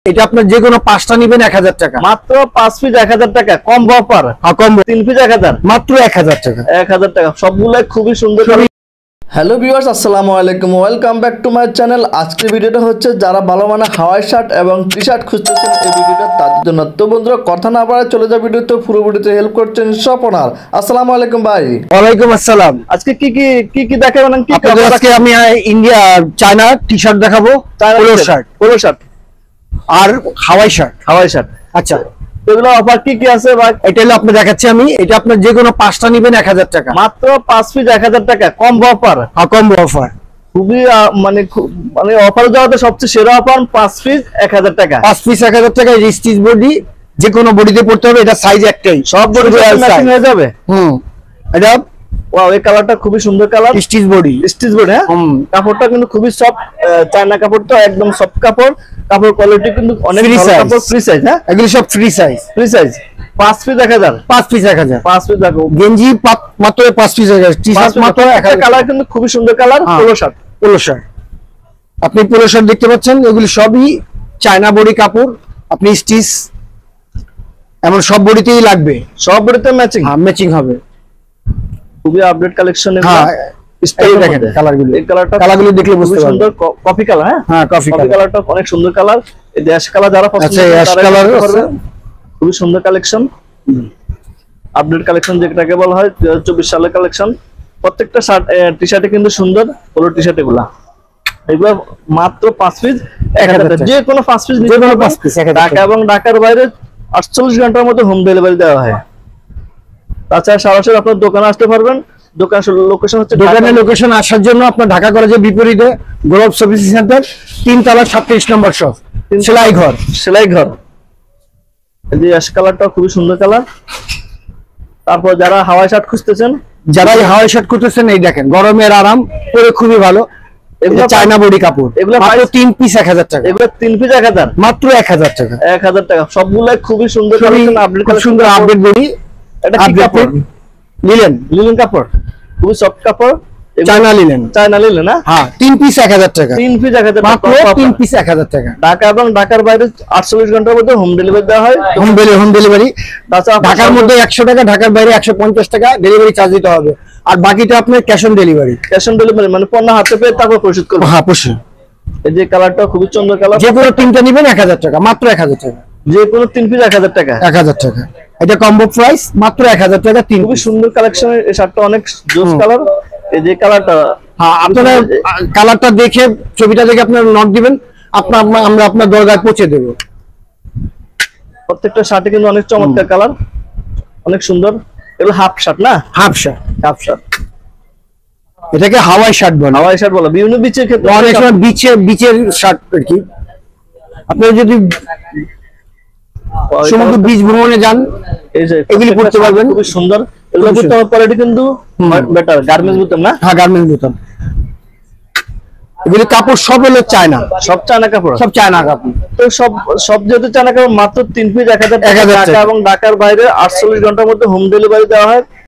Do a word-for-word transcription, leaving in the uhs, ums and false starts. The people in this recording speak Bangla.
এটা আপনার যে কোনো পাঁচটা নিবেন এক হাজার টাকা, মাত্র পাঁচ পিস এক হাজার টাকা, কম অফার। হ্যাঁ কম, তিন পিস এক হাজার, মাত্র এক হাজার টাকা, এক হাজার টাকা সবগুলাই খুবই সুন্দর। হ্যালো ভিউয়ার্স, আসসালামু আলাইকুম, welcome back to my channel. আজকের ভিডিওটা হচ্ছে যারা ভালো মানের হাওয়াই শার্ট এবং টি শার্ট খুঁজতেছেন এই ভিডিওটা তাদের জন্য। তো বন্ধুরা কথা না বাড়ায় চলে যাও ভিডিওতে, পুরো ভিডিওতে হেল্প করছেন স্বপনার। আসসালামু আলাইকুম ভাই। ওয়ালাইকুম আসসালাম। আজকে কি কি কি কি দেখাবেন? কি আপনাদের আজকে আমি ইন্ডিয়া চায়না টি শার্ট দেখাবো, পোলো শার্ট, পোলো শার্ট আর হাওয়াই শার্ট। হাওয়াই শার্ট, আচ্ছা এগুলো অফার কি কি আছে ভাই? এটা হলো আপনি দেখাচ্ছি আমি, এটা আপনার যে কোনো পাঁচটা নিবেন এক হাজার টাকা, মাত্র পাঁচ পিস এক হাজার টাকা, কম অফার। হ্যাঁ কম অফার, খুবই আহ, মানে খুব- মানে অফার যাওয়াতে সবচেয়ে সেরা অফার, পাঁচ পিস এক হাজার টাকা। পাঁচ পিস এক হাজার টাকা। স্টিচ বডি, যে কোনো বডিতে পড়তে হবে, এটা সাইজ একটাই, সব বডি ম্যাচিং হয়ে যাবে। হুম এটা ওয়াও, এই কালারটা খুবই সুন্দর colour, stitch body, stitch board. হ্যাঁ, হুম কাপড়টা কিন্তু খুবই সফট, চায়না কাপড় তো একদম সফট কাপড়। কাপড় কোয়ালিটি কিন্তু অনেক Free ভালো size। কাপড়, ফ্রি সাইজ। হ্যাঁ, এগুলো সব ফ্রি সাইজ। ফ্রি সাইজ, পাঁচ পিস এক হাজার, পাঁচ পিস এক হাজার, পাঁচ পিস দেখো। গেঞ্জি পাত- মাত্র পাঁচ পিস এক হাজার, টি শার্ট মাত্র এক হাজার। কালার কিন্তু খুবই সুন্দর কালার, হ্যাঁ। Polo shirt. পোলো শার্ট, আপনি পোলো শার্ট দেখতে পাচ্ছেন, এগুলি সবই চায়না বডি কাপড়, আপনি স্টিচ এমন সব বডিতেই লাগবে, সব বডিতে ম্যাচিং, হ্যাঁ ম্যাচিং হবে। খুবই আপডেট কালেকশন। হ্যাঁ এই দেখেন কালারগুলো, এই কালারটা কালারগুলো দেখলে খুবই বুঝতে সুন্দর, পারবেন। Coffee colour. হ্যাঁ, হ্যাঁ কফি কফি কালার, কালারটা অনেক সুন্দর কালার। এই অ্যাশ কালার যারা পছন্দ আচ্ছা করেন অ্যাশ তারা কালার নিতে আছে, পারবেন। খুবই সুন্দর কালেকশন, আপডেট কালেকশন যেটাকে বলা হয় দুই হাজার চব্বিশ সালের কালেকশন। প্রত্যেকটা শার্ট টি শার্টে কিন্তু সুন্দর, পোলো টি শার্ট এগুলা এগুলো মাত্র পাঁচ পিস এক হাজার টাকা, যে কোনো পাঁচ পিস, যে কোনো পাঁচ পিস এক হাজার ঢাকা টাকা। এবং ঢাকার বাইরে আটচল্লিশ ঘন্টার মধ্যে হোম ডেলিভারি দেওয়া হয়। তাছাড়া সরাসরি আপনার দোকানে আসতে পারবেন। দোকান লোকেশন হচ্ছে দোকানের লোকেশন আসার জন্য আপনার ঢাকা কলেজের বিপরীতে গোলাপ সার্ভিস সেন্টার, তিন তলা সাতত্রিশ নম্বর শপ, সেলাই ঘর। সেলাই ঘর। এই যে অ্যাশ কালারটা খুবই সুন্দর কালার। তারপর যারা হাওয়াই শার্ট খুঁজতেছেন, যারা এই হাওয়াই শার্ট করতেছেন, এই দেখেন গরমের আরাম পরে খুবই ভালো, এগুলো চায়না বডি কাপড়, এগুলো মাত্র তিন পিস এক হাজার টাকা, এগুলো তিন পিস এক হাজার, মাত্র এক হাজার টাকা, এক হাজার টাকা সবগুলাই খুবই সুন্দর খুবই কালেকশন, আপডেট খুব সুন্দর আপডেট বডি। এটা কি কাপড়? লিলেন, লিলেন কাপড়, খুবই সফট কাপড়, চায়না লিলেন। China linen. না, হ্যাঁ তিন পিস এক হাজার টাকা, তিন পিস এক হাজার, মাত্র তিন পিস এক হাজার টাকা। ঢাকা এবং ঢাকার বাইরে আটচল্লিশ ঘন্টার মধ্যে হোম ডেলিভারি দেওয়া হয়। হোম ডেলিভারি, হোম ডেলিভারি তাছাড়া ঢাকার মধ্যে একশো টাকা, ঢাকার বাইরে একশো পঞ্চাশ টাকা ডেলিভারি চার্জ দিতে হবে, আর বাকিটা আপনার cash on delivery. Cash on delivery মানে পণ্য হাতে পেয়ে তারপর পরিশোধ করবেন। হ্যাঁ অবশ্যই। এই যে কালারটা খুবই সুন্দর কালার, যে কোনো তিনটা নিবেন এক হাজার টাকা, মাত্র এক হাজার টাকা, যে কোনো তিন পিস এক হাজার টাকা, এক হাজার টাকা। এটা কম্বো প্রাইস, মাত্র এক হাজার টাকা তিন খুবই পিস। সুন্দর কালেকশন। এই শার্টটা অনেক জোস কালার। এই যে কালারটা, হ্যাঁ আপনারা কালারটা দেখে, ছবিটা দেখে আপনারা নক দিবেন, আপনার আমরা আপনার দরজায় পৌঁছে দেব। প্রত্যেকটা শার্টে কিন্তু অনেক চমৎকার কালার, অনেক সুন্দর। এগুলো হাফ শার্ট না, হাফ শার্ট, হাফ শার্ট, এটাকে হাওয়াই শার্ট বলে। হাওয়াই শার্ট বলা, বিভিন্ন বিচের ক্ষেত্রে অনেক সময় বিচে বিচের শার্ট আর কি, আপনারা যদি সমুদ্র বিচ ভ্রমণে যান, এই যে এগুলি পড়তে পারবেন, খুবই সুন্দর। এগুলো পড়তে কোয়ালিটি কিন্তু বেটার, গার্মেন্টস বুঝতাম না। হ্যাঁ গার্মেন্টস বোতাম। এগুলি কাপড় সব হলো চায়না, সব চায়না কাপড়, সব চায়না কাপড়। তো সব সব যেহেতু চায়না কাপড়, মাত্র তিন পিস এক হাজার এক হাজার টাকা, টাকা। এবং ঢাকার বাইরে আটচল্লিশ ঘন্টার মধ্যে হোম ডেলিভারি দেওয়া হয়।